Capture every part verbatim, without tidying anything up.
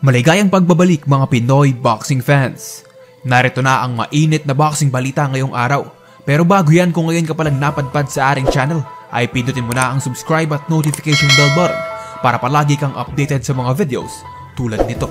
Maligayang pagbabalik mga Pinoy boxing fans. Narito na ang mainit na boxing balita ngayong araw. Pero bago yan, kung ngayon ka palang napadpad sa ating channel, ay pindutin mo na ang subscribe at notification bell button para palagi kang updated sa mga videos tulad nito.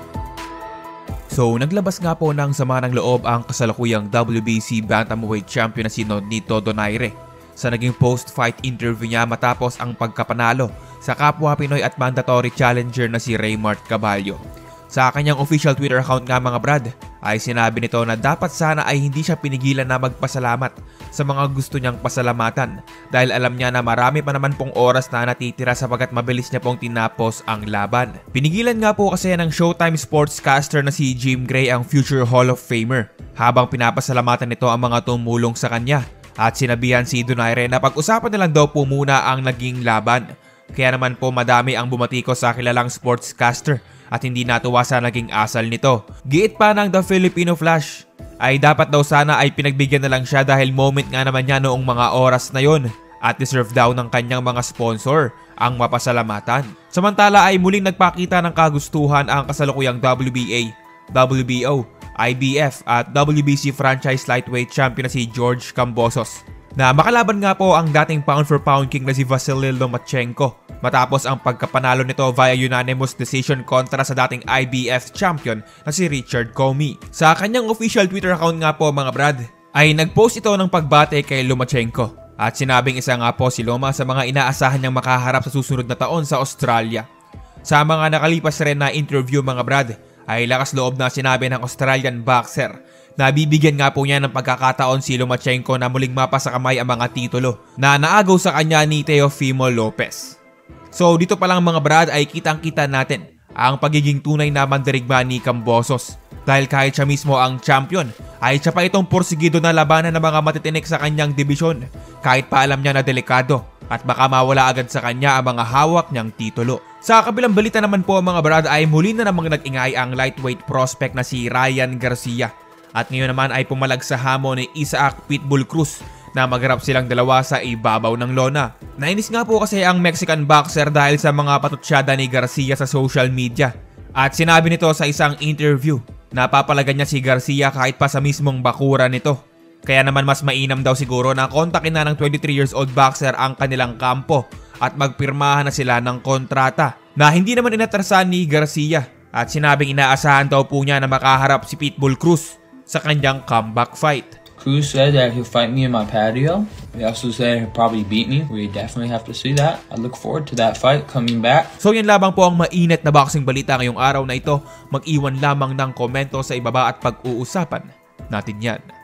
So, naglabas nga po ng sama ng loob ang kasalukuyang W B C Bantamweight Champion na si Nonito Donaire sa naging post-fight interview niya matapos ang pagkapanalo sa kapwa Pinoy at mandatory challenger na si Raymart Caballo. Sa kanyang official Twitter account nga mga brad, ay sinabi nito na dapat sana ay hindi siya pinigilan na magpasalamat sa mga gusto niyang pasalamatan dahil alam niya na marami pa naman pong oras na natitira sapagat mabilis niya pong tinapos ang laban. Pinigilan nga po kasi ng Showtime sportscaster na si Jim Gray ang future Hall of Famer habang pinapasalamatan nito ang mga tumulong sa kanya at sinabihan si Donaire na pag-usapan na lang daw po muna ang naging laban. Kaya naman po madami ang bumatiko sa kilalang sportscaster at hindi natuwa sa naging asal nito. Giit pa ng The Filipino Flash ay dapat daw sana ay pinagbigyan na lang siya dahil moment nga naman niya noong mga oras na yon at deserve daw ng kanyang mga sponsor ang mapasalamatan. Samantala ay muling nagpakita ng kagustuhan ang kasalukuyang W B A, W B O, I B F at W B C Franchise Lightweight Champion na si George Kambosos na makalaban nga po ang dating pound for pound king na si Vasily Lomachenko matapos ang pagkapanalo nito via unanimous decision kontra sa dating I B F champion na si Richard Commey. Sa kanyang official Twitter account nga po mga brad, ay nagpost ito ng pagbate kay Lomachenko at sinabing isa nga po si Loma sa mga inaasahan niyang makaharap sa susunod na taon sa Australia. Sa mga nakalipas rin na interview mga brad, ay lakas loob na sinabi ng Australian boxer na bibigyan nga po niya ng pagkakataon si Lomachenko na muling mapa sa kamay ang mga titulo na naagaw sa kanya ni Teofimo Lopez. So dito pa lang mga brad ay kitang-kita natin ang pagiging tunay na mandirigma ni Kambosos dahil kahit siya mismo ang champion ay siya pa itong porsigido na labanan ng mga matitinik sa kanyang dibisyon kahit pa alam niya na delikado at baka mawala agad sa kanya ang mga hawak niyang titulo. Sa kabilang balita naman po mga brad ay muli na namang nag-ingay ang lightweight prospect na si Ryan Garcia. At ngayon naman ay pumalag sa hamon ni Isaac Pitbull Cruz na magharap silang dalawa sa ibabaw ng lona. Nainis nga po kasi ang Mexican boxer dahil sa mga patutsyada ni Garcia sa social media. At sinabi nito sa isang interview na papalagan niya si Garcia kahit pa sa mismong bakuran nito. Kaya naman mas mainam daw siguro na kontakin na ng twenty-three years old boxer ang kanilang kampo at magpirmahan na sila ng kontrata na hindi naman inatrasan ni Garcia. At sinabing inaasahan daw po niya na makaharap si Pitbull Cruz sa kanyang comeback fight. Cruz said that he'll fight me in my patio. He also said he'll probably beat me. We definitely have to see that. I look forward to that fight coming back. So yan lamang po ang mainit na boxing balita ngayong araw na ito. Mag-iwan lamang ng komento sa ibaba at pag-uusapan natin yan.